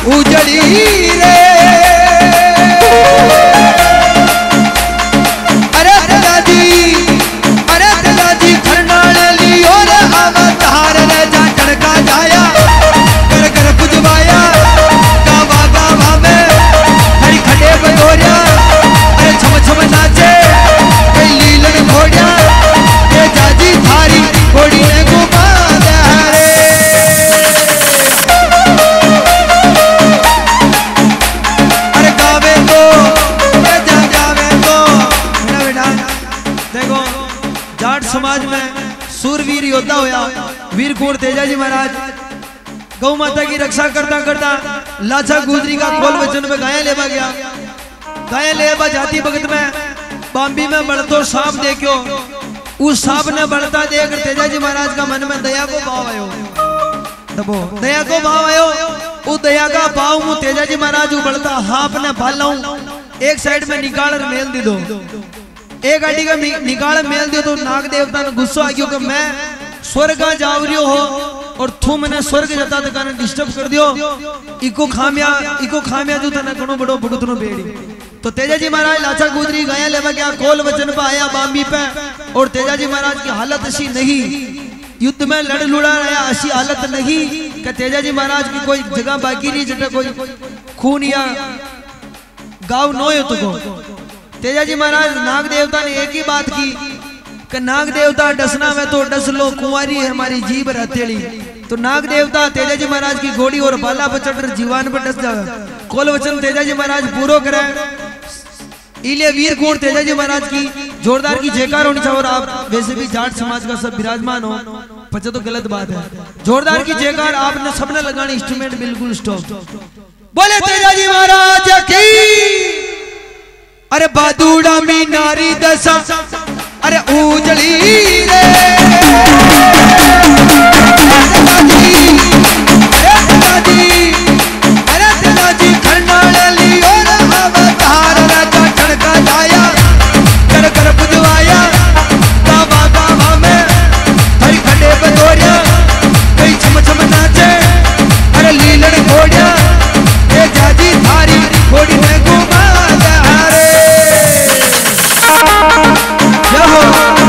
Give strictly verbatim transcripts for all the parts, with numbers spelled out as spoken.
उजड़ी रे अरे दादी अरे दादी खरनाल लियो रे अवतार रे जा टड़का जाया कर कर पुजवाया गावा गावा में हरी खड़े बदोरिया अरे छम छम नाचे कई लीलन घोड़िया ये जाजी थारी घोड़ी ने घुमा दे रे अरे गावे तो जा जावे तो बेटा देखो जाट समाज में सूरवीर योद्धा होया वीर कुंवर तेजाजी महाराज गौ माता की रक्षा करता करता लाचा गुजरी का खोल वचन में गाया लेवा गया। गाया लेवा जाती भगत में बाम्बी में बढ़तो सांप देखो उस सांप ने बढ़ता देख तेजाजी महाराज का मन में दया को भाव आयो दबो दया को भाव आयो उस दया का भाव मु तेजाजी महाराज बढ़ता हाथ ने भालाऊं एक साइड में निकाल मेल दे दो एक गाड़ी का निकाल मेल दे तो नाग देवता ने गुस्सा आ गया कि मैं स्वर्ग जाव रियो हो और तू मैंने स्वर्ग जता तक डिस्टर्ब कर दियो इको खामिया इको खामिया जो तना घणो बड़ो भुगतनो बेड़ी। तो तेजाजी महाराज लाचा गुजरी गया लेवा गया कोल वचन पे आया बाम्बी पे और तेजाजी महाराज की हालत ऐसी नहीं युद्ध में लड़ लुड़ा रहा ऐसी हालत नहीं कि तेजाजी महाराज की कोई जगह बाकी नहीं जटा कोई खून या गाँव नो हो तो तेजाजी महाराज नाग देवता ने एक ही बात की कि नाग देवता डसना में तो डस लो कुंवारी है हमारी जीभ हथेली। तो नाग देवता तेजाजी महाराज की घोड़ी और बाला पर चढ़कर जीवान पर डस जावे कोल वचन तेजाजी महाराज पूरो करे इलिए वीर कुंवर तेजाजी महाराज की जोरदार की जयकार होनी चाहिए। और आप वैसे भी जाट समाज का सब विराजमान हो पचे तो गलत बात है जोरदार की जयकार आपने सबने लगानी इंस्ट्रूमेंट बिल्कुल स्टॉप बोले तेजाजी महाराज की। अरे बादूड़ा मी नारी दशा अरे उजड़ी रे अरे दादी अरे दादी खरनाल लियो रे अवतार रे जा टड़का जाया कर कर पुजवाया गावा गावा में हरी खड़े बदोरिया कई छम छम नाचे अरे लीलन घोड़िया ये जाजी थारी घोड़ी में घुमा दे रे जय हो।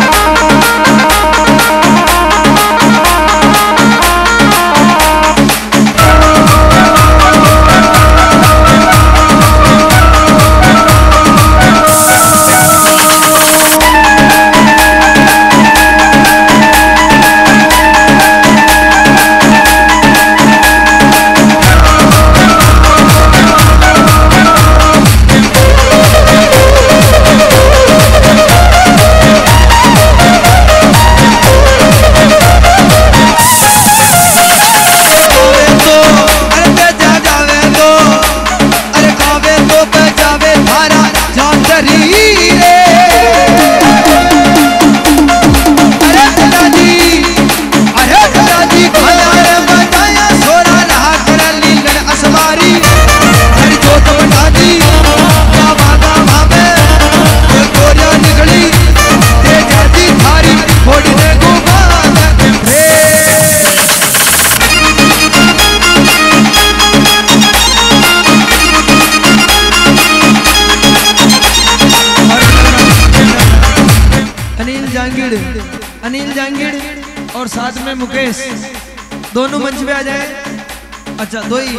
अनिल जांगीड़ और साथ में मुकेश दोनों मंच पे आ जाए। अच्छा दो ही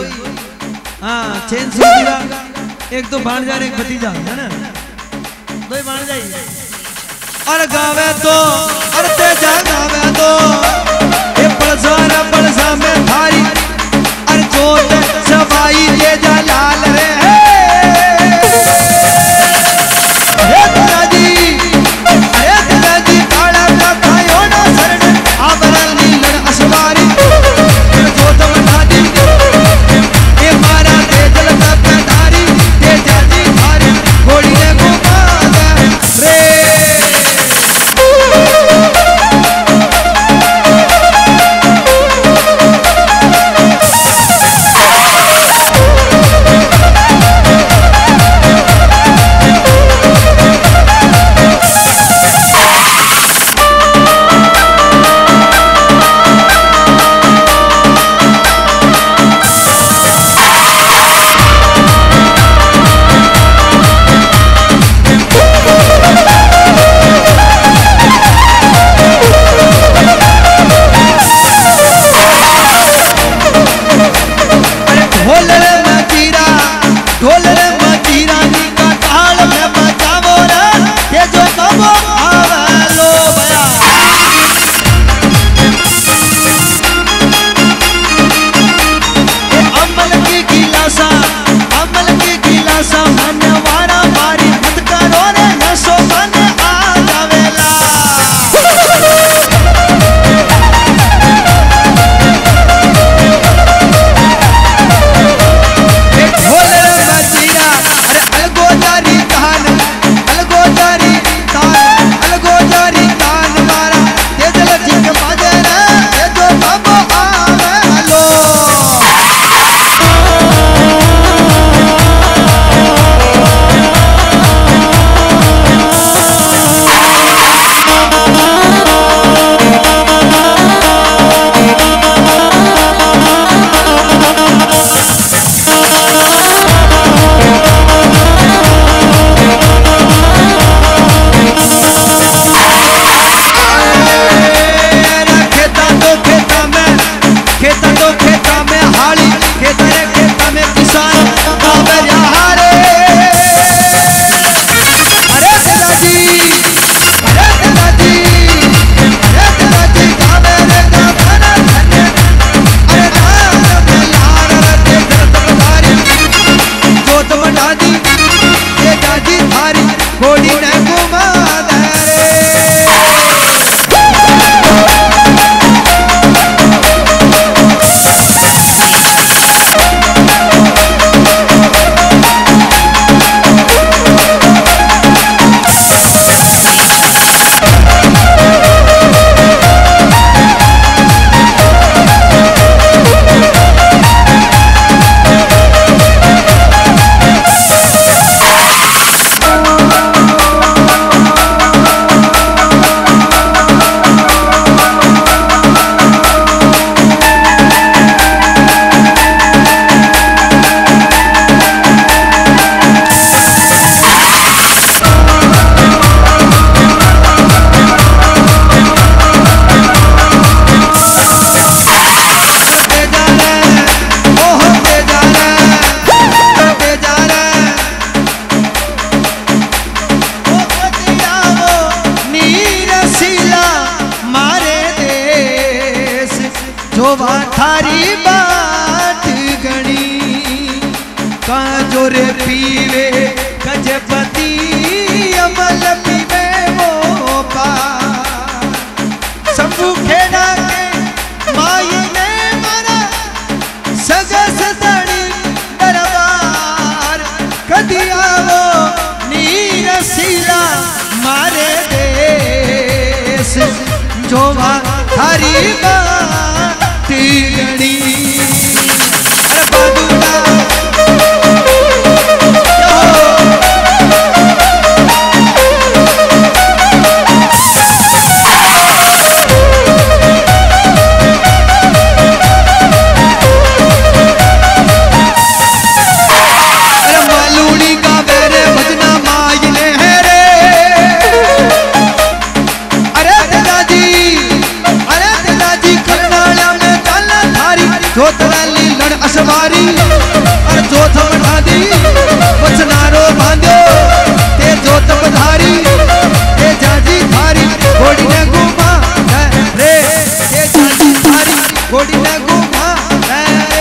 हाँ चैन सीधा एक तो भांजा एक भतीजा है ना दो ही भांजा ही और गावे तो और तेजा गावे तो ये पलसा रे पलसा में थारी और जोत सफाई तेजा लाल रे घोड़ी ने घुमा दे रे जोवा थारी बात गणी का जोरे पीवे गजपति अमल पीवे वो पा शंभू खेड़ा के माई ने मारा सगस दड़ी दरबार कदिया वो नीर सीला मारे देश जोवा थारी बात गणी अरे बादुला जोतराली लड़ असवारी और जोत बढ़ा दी बचनारो बांधो ते जोत बधारी ते जाजी थारी घोड़ी ने घुमा रे ते जाजी थारी घोड़ी ने घुमा रे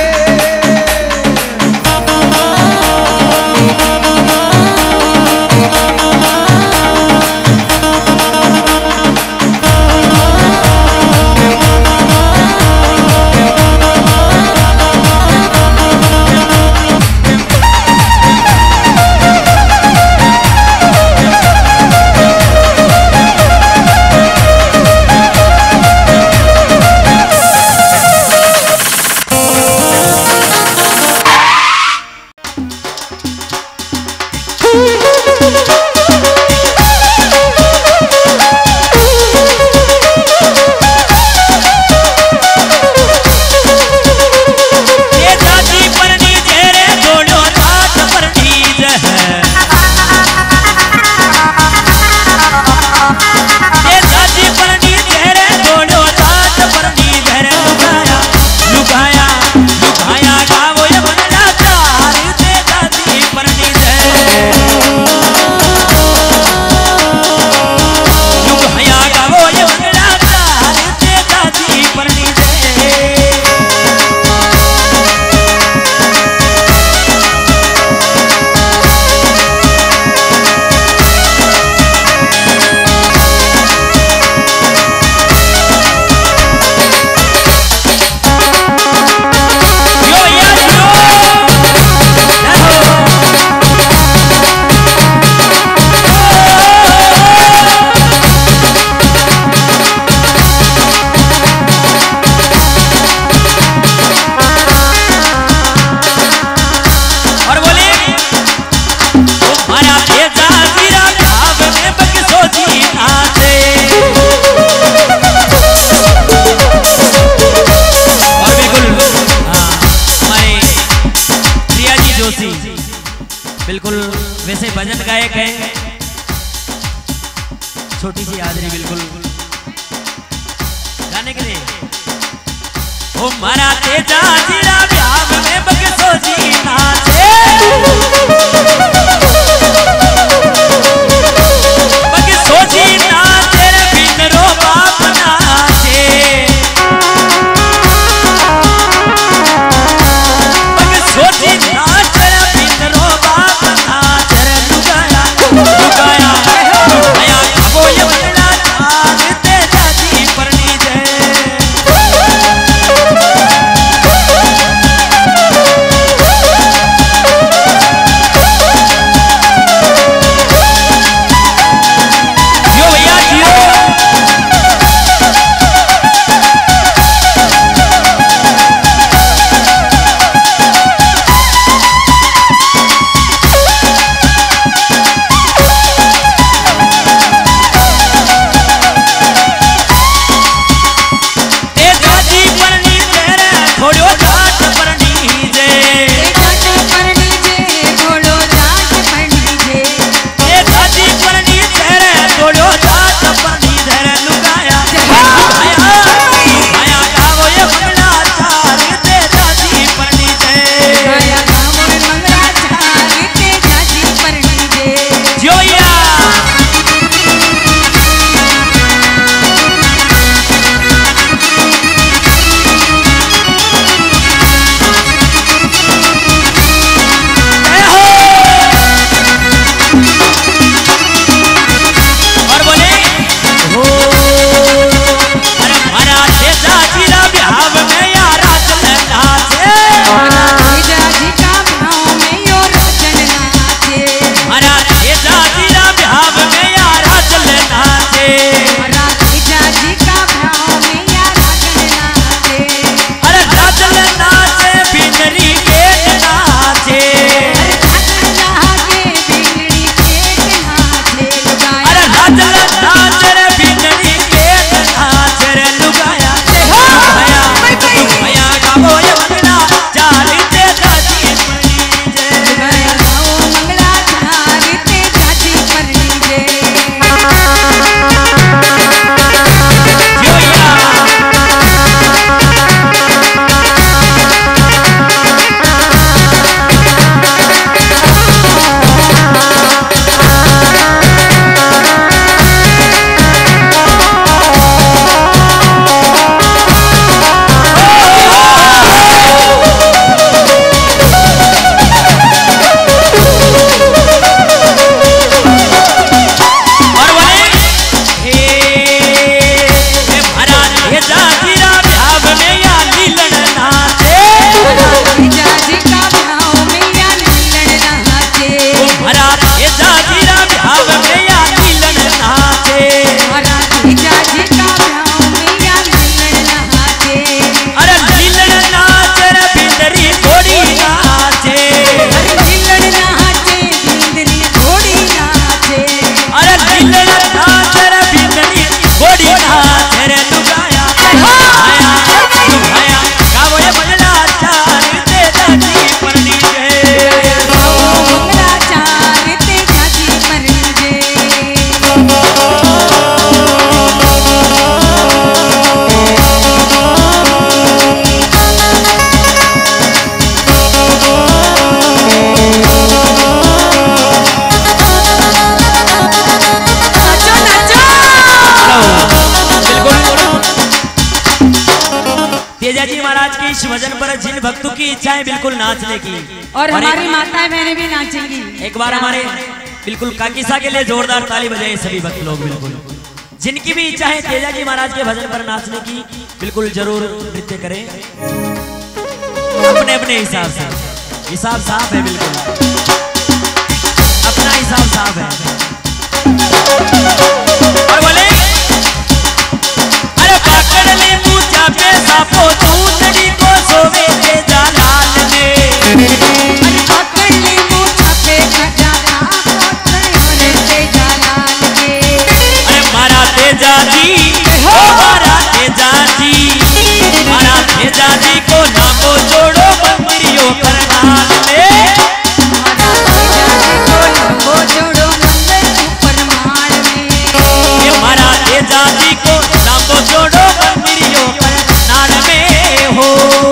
बिल्कुल वैसे भजन गायक हैं, छोटी सी हाजिरी बिल्कुल गाने के लिए। ओ मारा तेजा जीरा ब्याह में बगसो जी नाचे बगसो जी नाचे रे बिनरो बाप नाचे बगसो जी नाचे रे बिनरो बाप नाचे रे लुगाया लुगाया लुगाया वो ये बना नाचते जाती परनी जे जी महाराज के इस भजन पर जिन भक्तों की इच्छा है बिल्कुल नाचने की, और हमारी माताएं बहनें भी नाचेंगी। एक बार हमारे बिल्कुल काकीसा के लिए जोरदार ताली बजाए सभी भक्त लोग। बिल्कुल जिनकी भी इच्छा है तेजा जी महाराज के भजन पर नाचने की बिल्कुल जरूर नृत्य करें अपने अपने हिसाब से। हिसाब साफ है, बिल्कुल अपना हिसाब साफ है। और बोले अरे पाकड़ ले पूछा पे सापो दूतड़ी को सोवे ते जालाल में। अरे पाकड़ ले पूछा पे खजाना पोतरे ते जालाल के। अरे मारा तेजा जी, ओ मारा तेजा जी, मारा तेजा जी को नामो जोड़ो मंदिरियों करनाल में। मारा तेजा जी को नामो जोड़ो मंदिर ऊपर माल में। ये मारा तेजा जी को नामो जोड़ो मंदिरियों करनाल में हो।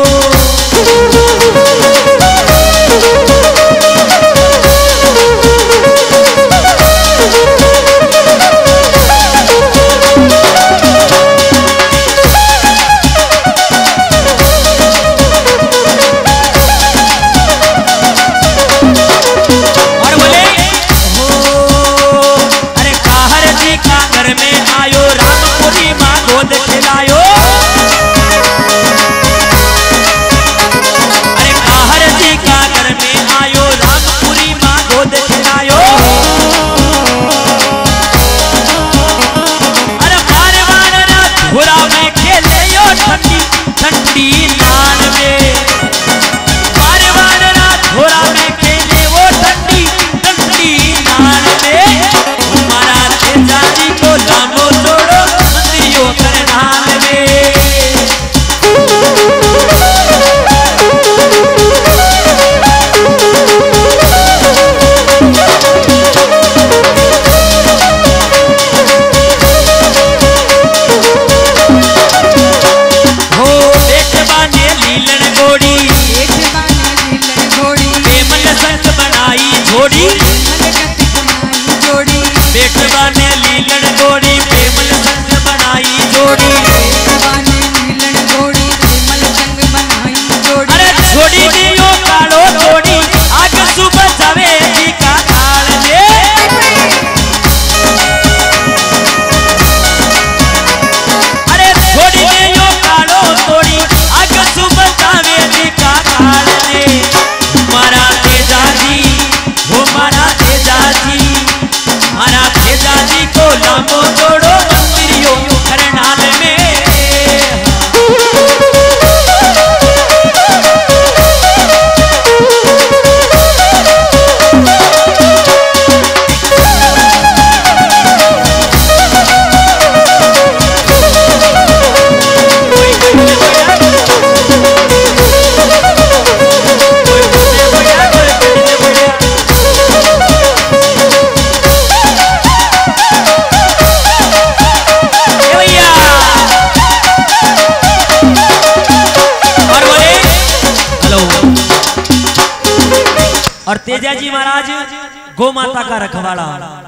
और तेजा जी महाराज गौ माता का रखवाड़ा।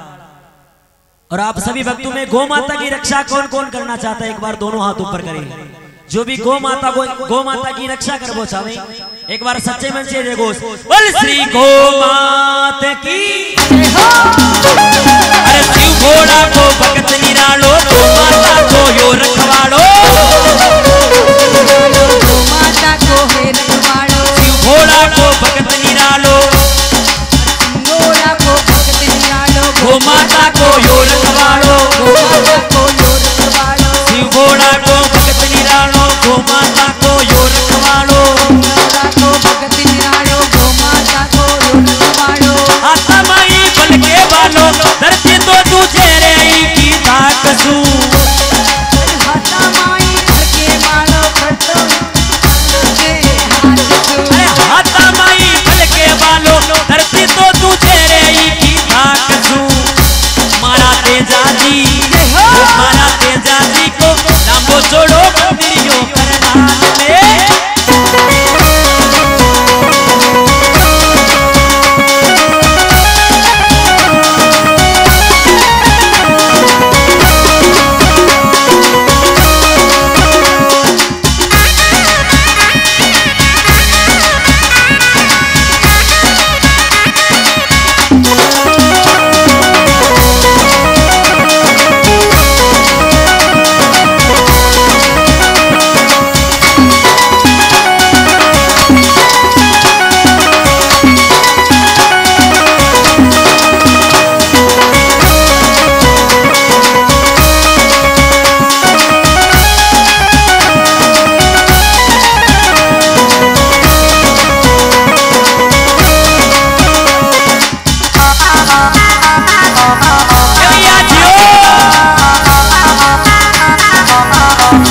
और आप सभी भक्तों में गौ माता की रक्षा कौन कौन करना चाहता है एक बार दोनों हाथ ऊपर करें। जो भी गौ माता को गौ माता की रक्षा कर वो चाहे एक बार सच्चे मन से जय घोष बोल श्री गौ माता की। अरे शिव घोड़ा को भगत निरालो गौ माता को यो रखवाड़ो। गौ माता को हे रखवाड़ो। शिव घोड़ा को भगत निरालो गौ माता को यो रखवाड़ो। शिव घोड़ा को भगत निरालो गौ माता को यो रखवाड़ो। आता माई बल के बालो धरती तो तुझे रे की ताक सू। अरे हाथा माई बल के बालो धरती तो तुझे रे की ताक सू। मारा तेजा जी, मारा तेजा जी को नामो जोड़ो मंदिरियों करनाल में।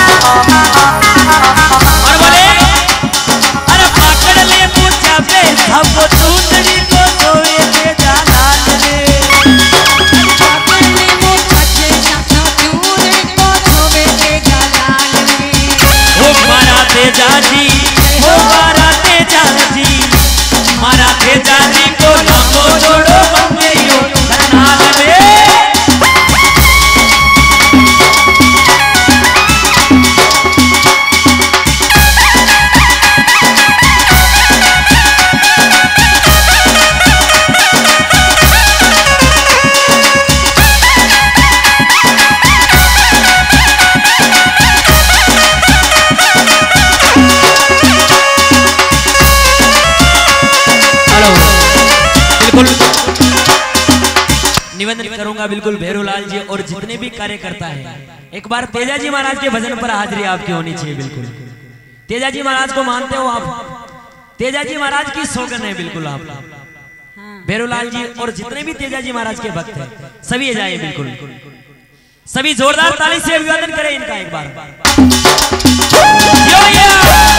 और बोले अरे पाकड़ ले पूछा पे सब चूतड़ी को सोए तेजा लाल रे पाकड़ ले पूछा पे सब चूतड़ी को सोए तेजा लाल रे ओ मारा तेजा जी ओ मारा तेजा जी मारा तेजा जी को लांबो जोड़ो बंदेयो करनाल रे निवेदन करूंगा बिल्कुल भैरूलाल जी और जितने भी कार्यकर्ता हैं एक बार तेजा जी महाराज के भजन पर हाजिरी आपकी होनी चाहिए। बिल्कुल तेजा जी महाराज को मानते हो आप? तेजा जी महाराज की सौगंध है बिल्कुल आप भैरूलाल जी और जितने भी तेजा जी महाराज के भक्त हैं सभी जाए बिल्कुल सभी जोरदार ताली से अभिवादन करें इनका एक बार। यो यो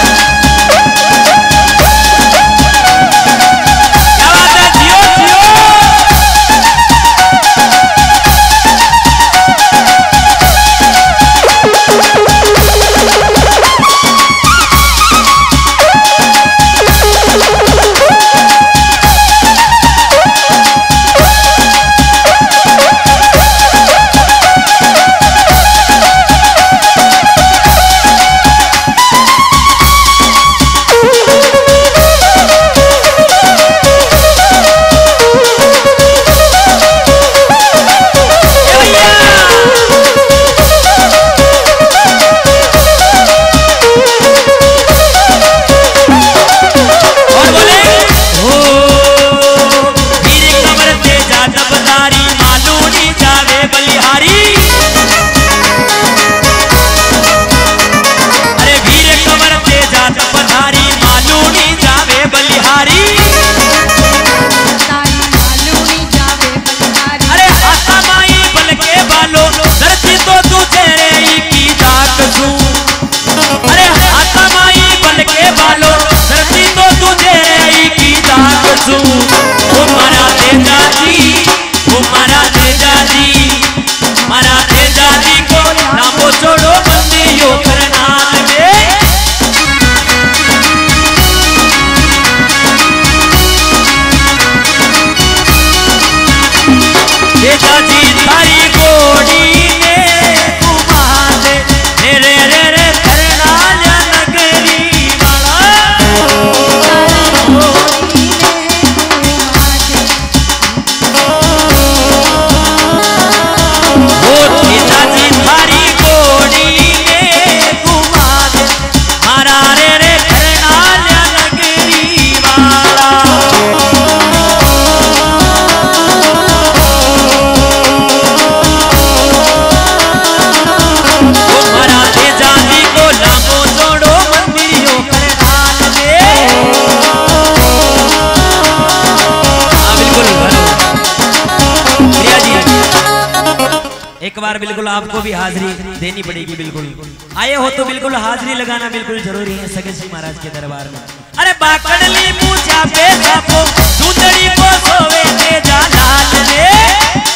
एक बार बिल्कुल आपको भी हाजिरी देनी पड़ेगी। बिल्कुल आए हो तो बिल्कुल हाजिरी लगाना बिल्कुल जरूरी है सगे सिंह महाराज के दरबार में। अरे बाकड़ली पूछा पे सापो सुंदरी को सोवे तेजा लाल रे